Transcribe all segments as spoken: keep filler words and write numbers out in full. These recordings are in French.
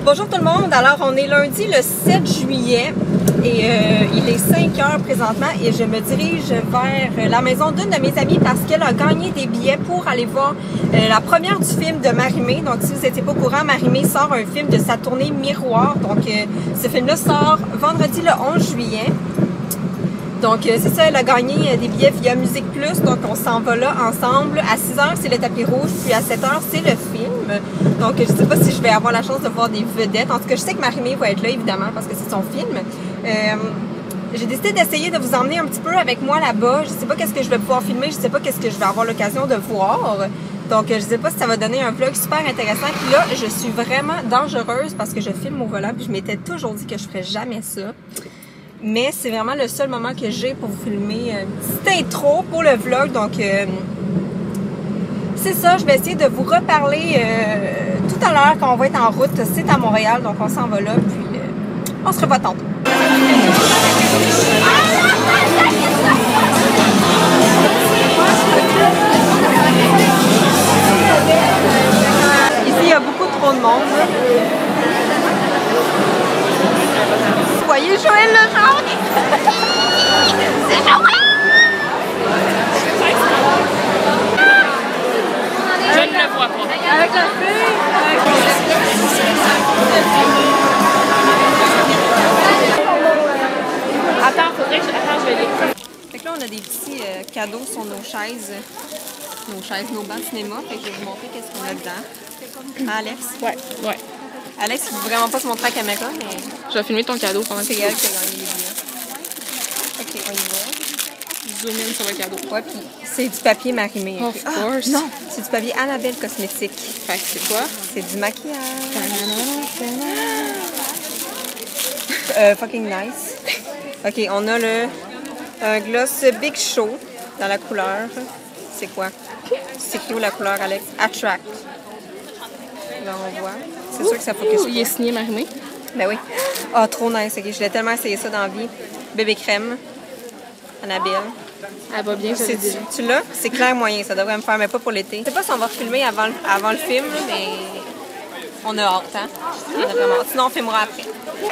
Bonjour tout le monde, alors on est lundi le sept juillet et euh, il est cinq heures présentement et je me dirige vers la maison d'une de mes amies parce qu'elle a gagné des billets pour aller voir euh, la première du film de Marie-Mé. Donc si vous n'étiez pas au courant, Marie-Mé sort un film de sa tournée Miroir. Donc euh, ce film-là sort vendredi le onze juillet. Donc euh, c'est ça, elle a gagné des billets via Musique Plus, donc on s'en va là ensemble. À six heures, c'est le tapis rouge, puis à sept heures, c'est le film. Donc je sais pas si je vais avoir la chance de voir des vedettes. En tout cas, je sais que Marie-Mé va être là, évidemment, parce que c'est son film. Euh, j'ai décidé d'essayer de vous emmener un petit peu avec moi là-bas. Je sais pas qu'est-ce que je vais pouvoir filmer, je sais pas qu'est-ce que je vais avoir l'occasion de voir. Donc je sais pas si ça va donner un vlog super intéressant. Puis là, je suis vraiment dangereuse parce que je filme au volant, puis je m'étais toujours dit que je ferais jamais ça. Mais c'est vraiment le seul moment que j'ai pour vous filmer une petite intro pour le vlog. Donc, euh, c'est ça. Je vais essayer de vous reparler euh, tout à l'heure quand on va être en route. C'est à Montréal, donc on s'en va là. Puis, euh, on se revoit tantôt. Ici, il y a beaucoup trop de monde. Vous voyez Joël Legendre? C'est Joël! Je ne le vois pas. Avec la fille? Attends, faudrait que je... Attends, je vais l'écouter. Fait que là, on a des petits euh, cadeaux sur nos chaises. Nos chaises, nos bancs de cinéma. Fait que je vais vous montrer qu'est-ce qu'on a dedans. Ah, Alex? Ouais, ouais. Alex, il ne veut vraiment pas se montrer à la caméra, mais... Je vais filmer ton cadeau pendant que c'est tu elle qui a gagné les billets. Ok, on y va. zoom in sur le cadeau. Ouais, puis c'est du papier Marie-Mé. Of Ah, course. non, c'est du papier Annabelle Cosmétique. Fait que c'est quoi? C'est du maquillage. euh, fucking nice. Ok, on a le un gloss Big Show dans la couleur. C'est quoi? C'est qui la couleur, Alex? Attract. Là, on voit. C'est sûr que ça focus. Il est signé Marie-Mé. Ben oui. Ah, oh, trop nice. Ok, je l'ai tellement essayé ça dans la vie. Bébé crème. Annabelle. Elle va bien, je le dis. Tu l'as? C'est clair moyen. Ça devrait me faire, mais pas pour l'été. Je sais pas si on va filmer avant, avant le film, mais on a hâte, hein? On a vraiment hâte. Sinon, on filmera après.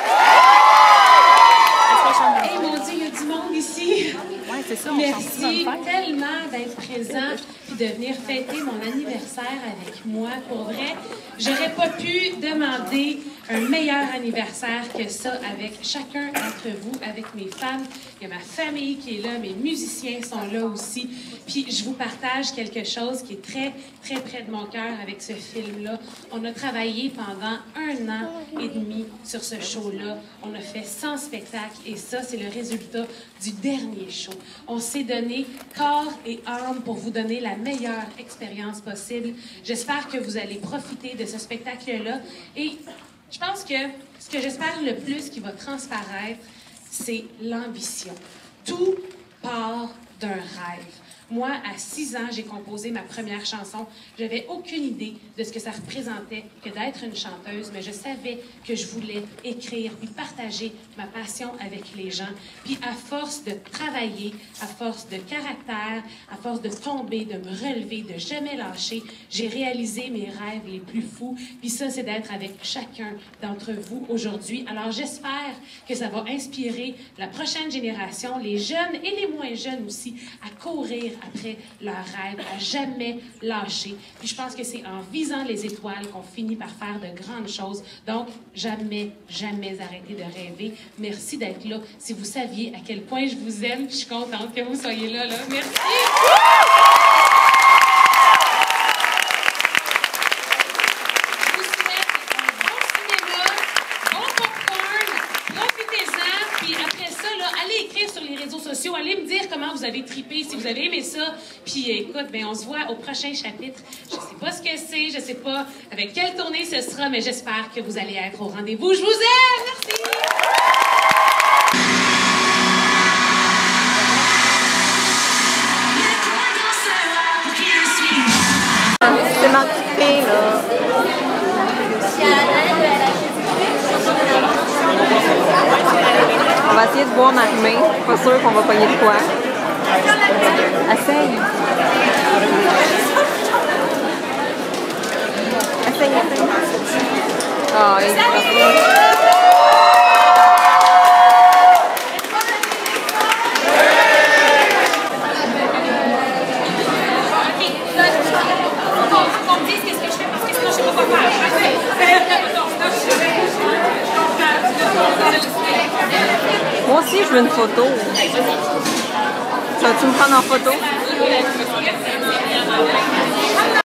Hey mon Dieu, il y a du monde ici. Ouais, c'est ça. Merci tellement d'être présent et de venir fêter mon anniversaire avec moi. Pour vrai, j'aurais pas pu demander un meilleur anniversaire que ça avec chacun d'entre vous, avec mes fans. Il y a ma famille qui est là, mes musiciens sont là aussi. Puis je vous partage quelque chose qui est très, très près de mon cœur avec ce film-là. On a travaillé pendant un an et demi sur ce show-là. On a fait cent spectacles et ça, c'est le résultat du dernier show. On s'est donné corps et âme pour vous donner la meilleure expérience possible. J'espère que vous allez profiter de ce spectacle-là et je pense que ce que j'espère le plus qui va transparaître, c'est l'ambition. Tout part d'un rêve. Moi, à six ans, j'ai composé ma première chanson. Je n'avais aucune idée de ce que ça représentait que d'être une chanteuse, mais je savais que je voulais écrire puis partager ma passion avec les gens. Puis à force de travailler, à force de caractère, à force de tomber, de me relever, de jamais lâcher, j'ai réalisé mes rêves les plus fous. Puis ça, c'est d'être avec chacun d'entre vous aujourd'hui. Alors j'espère que ça va inspirer la prochaine génération, les jeunes et les moins jeunes aussi, à courir après leurs rêves, à jamais lâcher. Puis je pense que c'est en visant les étoiles qu'on finit par faire de grandes choses. Donc, jamais, jamais arrêter de rêver. Merci d'être là. Si vous saviez à quel point je vous aime, je suis contente que vous soyez là. là. Merci! Je vous souhaite un bon cinéma, bon popcorn, profitez-en, puis après ça, là, allez écrire sur les réseaux sociaux, allez me dire comment vous avez trippé, si vous avez aimé ça. Puis écoute, ben on se voit au prochain chapitre. Je sais pas ce que c'est, je sais pas avec quelle tournée ce sera, mais j'espère que vous allez être au rendez-vous. Je vous aime! Merci! C'est ma petite fille, là. On va essayer de boire Marie-Mé. Pas sûr qu'on va pogner de quoi. Essaye. Essaye, essaye. Ah, il est trop fort. Moi aussi, je veux une photo. Ça vas-tu me prendre en photo?